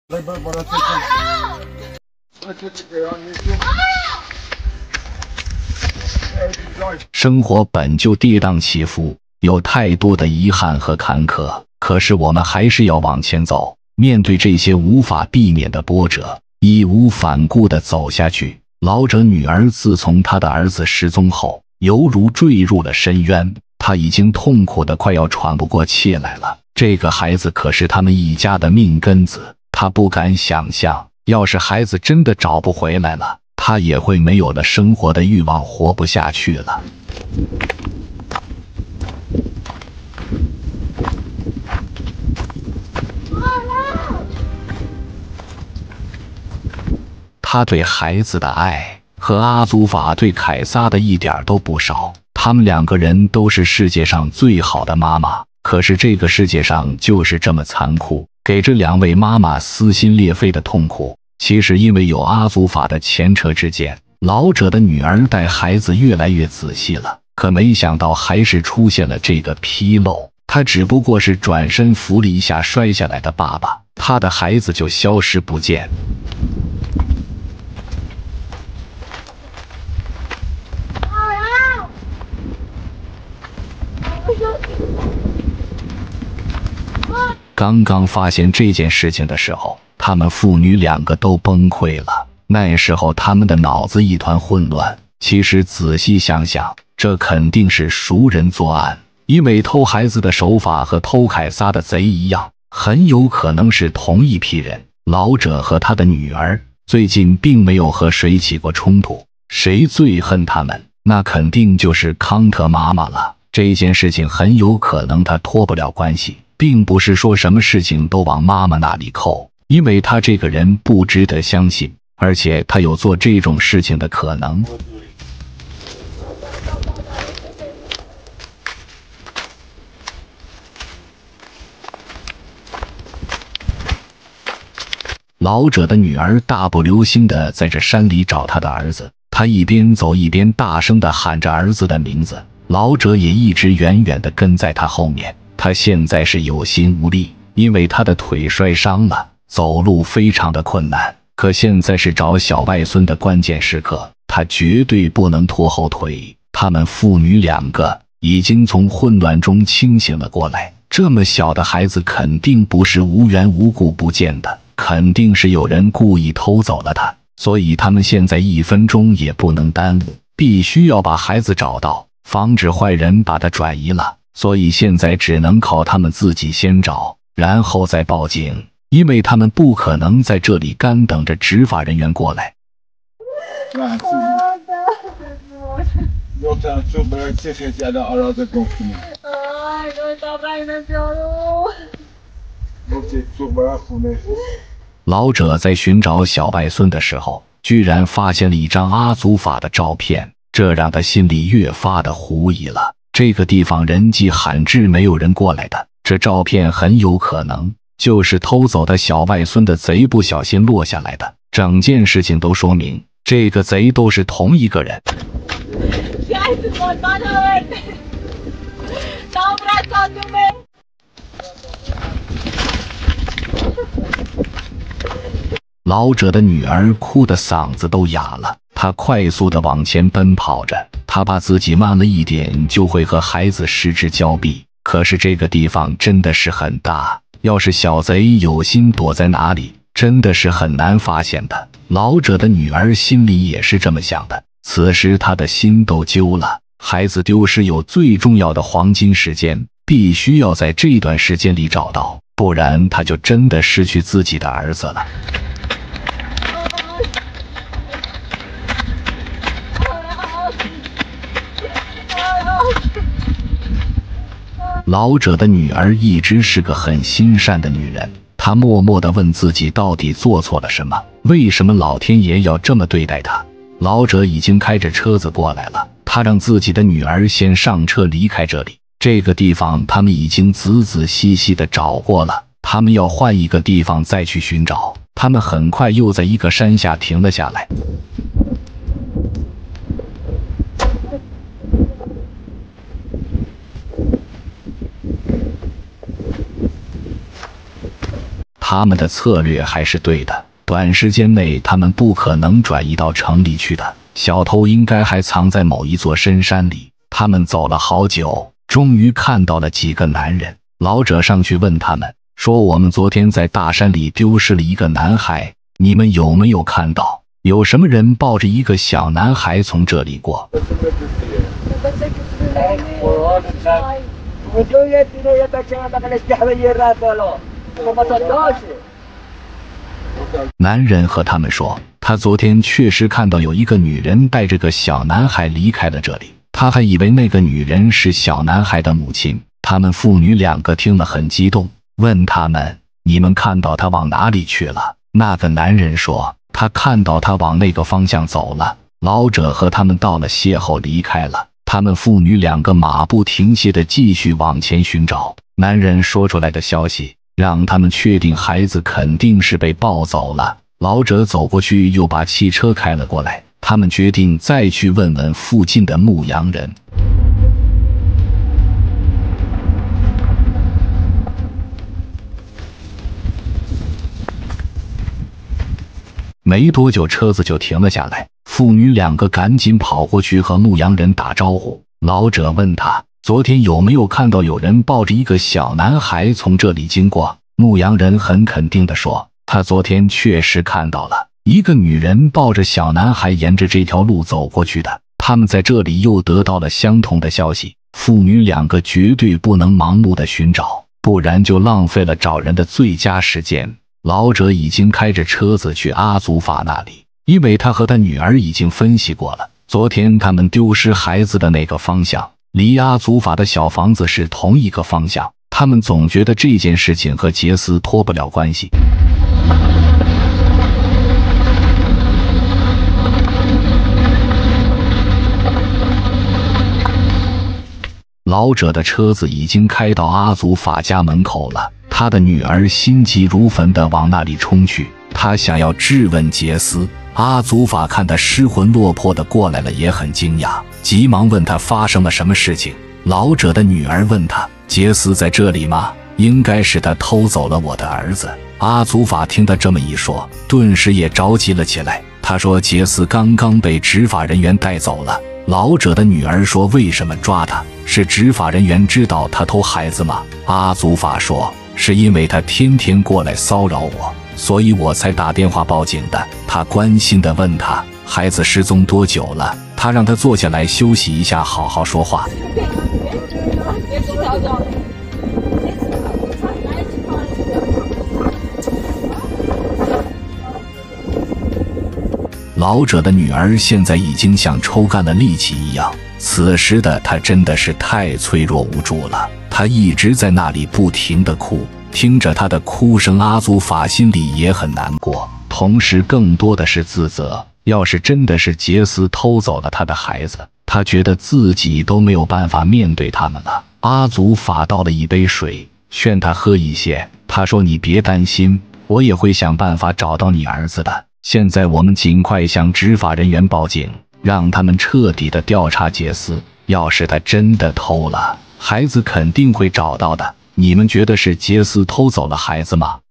生活本就跌宕起伏，有太多的遗憾和坎坷，可是我们还是要往前走，面对这些无法避免的波折，义无反顾地走下去。老者女儿自从她的儿子失踪后，犹如坠入了深渊，她已经痛苦得快要喘不过气来了。这个孩子可是他们一家的命根子，她不敢想象，要是孩子真的找不回来了，她也会没有了生活的欲望，活不下去了。他对孩子的爱和阿祖法对凯撒的一点都不少，他们两个人都是世界上最好的妈妈。可是这个世界上就是这么残酷，给这两位妈妈撕心裂肺的痛苦。其实因为有阿祖法的前车之鉴，老者的女儿带孩子越来越仔细了，可没想到还是出现了这个纰漏。他只不过是转身扶了一下摔下来的爸爸，他的孩子就消失不见。刚刚发现这件事情的时候，他们父女两个都崩溃了。那时候他们的脑子一团混乱。其实仔细想想，这肯定是熟人作案，因为偷孩子的手法和偷凯撒的贼一样，很有可能是同一批人。老者和他的女儿最近并没有和谁起过冲突，谁最恨他们，那肯定就是康特妈妈了。这件事情很有可能他脱不了关系，并不是说什么事情都往妈妈那里扣，因为他这个人不值得相信，而且他有做这种事情的可能。老者的女儿大步流星地在这山里找他的儿子，他一边走一边大声地喊着儿子的名字，老者也一直远远地跟在他后面。他现在是有心无力，因为他的腿摔伤了，走路非常的困难。可现在是找小外孙的关键时刻，他绝对不能拖后腿。他们父女两个已经从混乱中清醒了过来，这么小的孩子肯定不是无缘无故不见的，肯定是有人故意偷走了他，所以他们现在1分钟也不能耽误，必须要把孩子找到，防止坏人把他转移了。所以现在只能靠他们自己先找，然后再报警，因为他们不可能在这里干等着执法人员过来。老者在寻找小外孙的时候，居然发现了一张阿祖法的照片，这让他心里越发的狐疑了。这个地方人迹罕至，没有人过来的，这照片很有可能就是偷走的小外孙的贼不小心落下来的。整件事情都说明这个贼都是同一个人。老者的女儿哭得嗓子都哑了，她快速地往前奔跑着，她怕自己慢了一点就会和孩子失之交臂。可是这个地方真的是很大，要是小贼有心躲在哪里，真的是很难发现的。老者的女儿心里也是这么想的，此时她的心都揪了。孩子丢失有最重要的黄金时间，必须要在这段时间里找到，不然她就真的失去自己的儿子了。老者的女儿一直是个很心善的女人，她默默地问自己到底做错了什么，为什么老天爷要这么对待她。老者已经开着车子过来了，他让自己的女儿先上车离开这里。这个地方他们已经仔仔细细地找过了，他们要换一个地方再去寻找。他们很快又在一个山下停了下来。 他们的策略还是对的，短时间内他们不可能转移到城里去的，小偷应该还藏在某一座深山里。他们走了好久，终于看到了几个男人。老者上去问他们说：“我们昨天在大山里丢失了一个男孩，你们有没有看到？有什么人抱着一个小男孩从这里过？”男人和他们说，他昨天确实看到有一个女人带着个小男孩离开了这里，他还以为那个女人是小男孩的母亲。他们父女两个听了很激动，问他们：“你们看到他往哪里去了？”那个男人说：“他看到他往那个方向走了。”老者和他们到了邂逅离开了。他们父女两个马不停歇地继续往前寻找。男人说出来的消息让他们确定孩子肯定是被抱走了。老者走过去又把汽车开了过来，他们决定再去问问附近的牧羊人。没多久，车子就停了下来，父女两个赶紧跑过去和牧羊人打招呼。老者问他：“昨天有没有看到有人抱着一个小男孩从这里经过？”牧羊人很肯定地说：“他昨天确实看到了一个女人抱着小男孩沿着这条路走过去的。”他们在这里又得到了相同的消息。父女两个绝对不能盲目的寻找，不然就浪费了找人的最佳时间。老者已经开着车子去阿祖法那里，因为他和他女儿已经分析过了，昨天他们丢失孩子的那个方向离阿祖法的小房子是同一个方向。他们总觉得这件事情和杰斯脱不了关系。老者的车子已经开到阿祖法家门口了，他的女儿心急如焚地往那里冲去，他想要质问杰斯。阿祖法看他失魂落魄地过来了，也很惊讶，急忙问他发生了什么事情。老者的女儿问他：“杰斯在这里吗？应该是他偷走了我的儿子。”阿祖法听他这么一说，顿时也着急了起来。他说：“杰斯刚刚被执法人员带走了。”老者的女儿说：“为什么抓他？是执法人员知道他偷孩子吗？”阿祖法说：“是因为他天天过来骚扰我，所以我才打电话报警的。”他关心地问他：“孩子失踪多久了？”他让他坐下来休息一下，好好说话。老者的女儿现在已经像抽干了力气一样，此时的她真的是太脆弱无助了。她一直在那里不停地哭，听着她的哭声，阿祖法心里也很难过，同时更多的是自责。要是真的是杰斯偷走了他的孩子，他觉得自己都没有办法面对他们了。阿祖法倒了一杯水，劝他喝一些。他说：“你别担心，我也会想办法找到你儿子的。现在我们尽快向执法人员报警，让他们彻底的调查杰斯。要是他真的偷了孩子，肯定会找到的。你们觉得是杰斯偷走了孩子吗？”